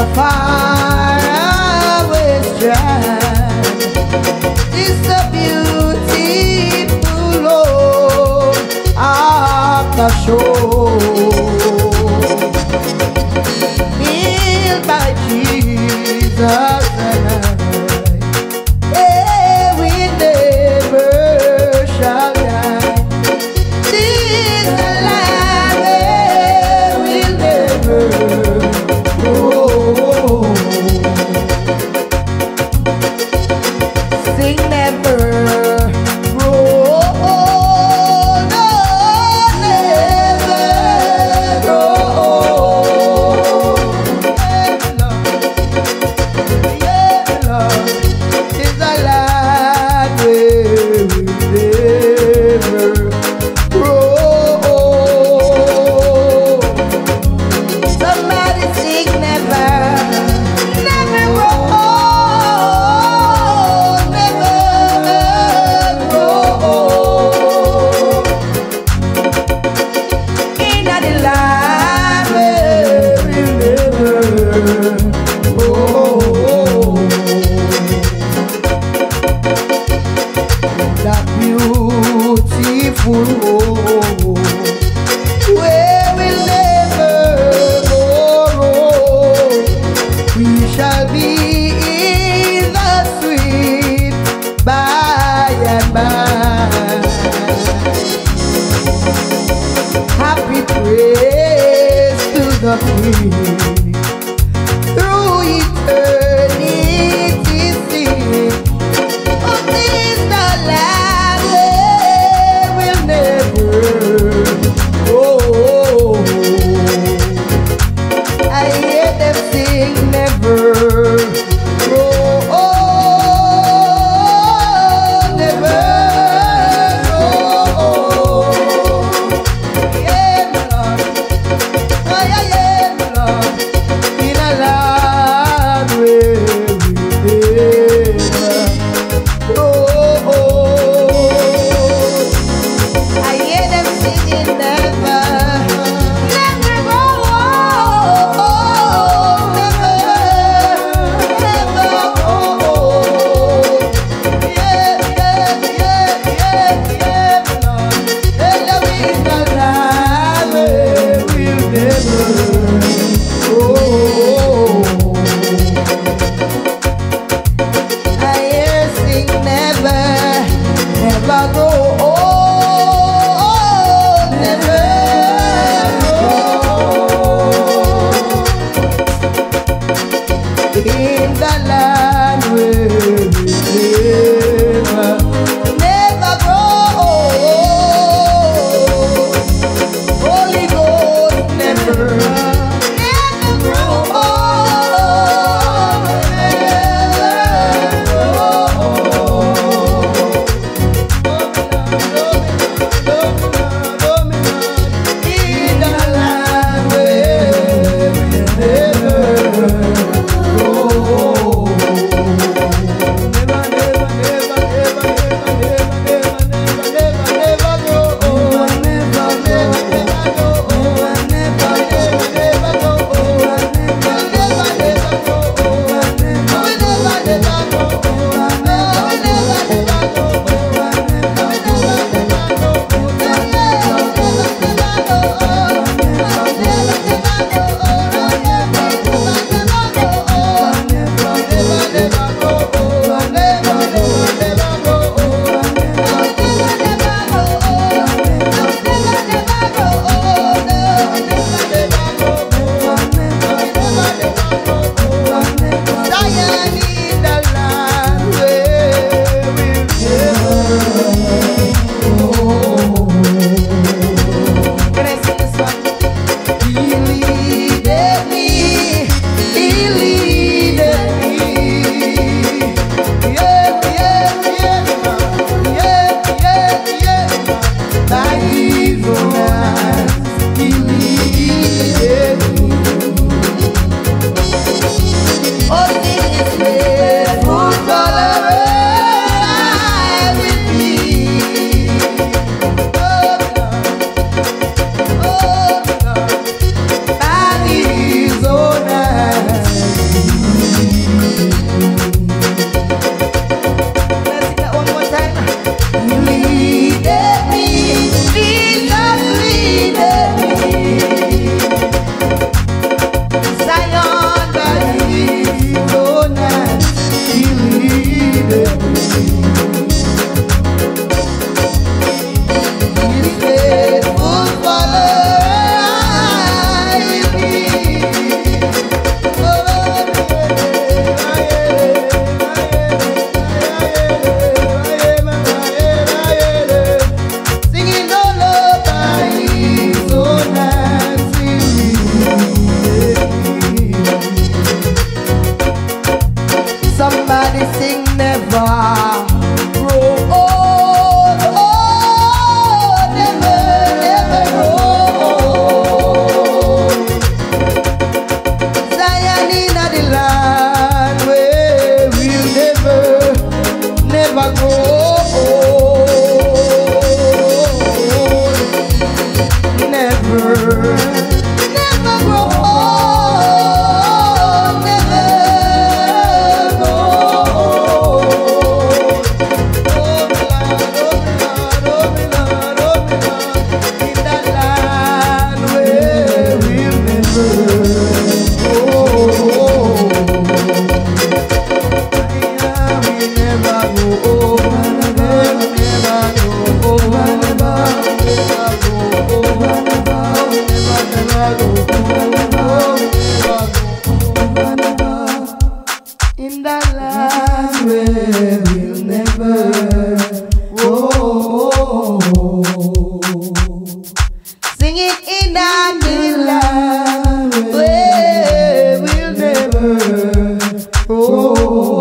the faraway strand is the beautiful home of the shore, built by Jesus and I, we never shall die. This land will never grow. Sing never grow, no, never grow. Yeah, love is a land where we never grow. Somebody sing never, never grow, never grow. In the land where we never grow. That beautiful home where we'll never go wrong. We shall be in the sweet by and by. Happy praise to the King through eternity sing. Oh, this the land where we'll never go. I hear them sing never grow. Never grow. Yeah, Lord. Oh, yeah, Lord. In a land where we never grow. I hear them singing never, never grow, never, never grow. Yeah, Lord. And love is the land where we'll never grow. I hear sing never, never grow. Never grow. In the land where we never grow. Holy Ghost never, never grow. In the land where we never grow. Never, never, never, never, never, never, never, never, never grow. Never, never, never grow. Never, never, never, never grow. sing it in our love. We'll never. Oh.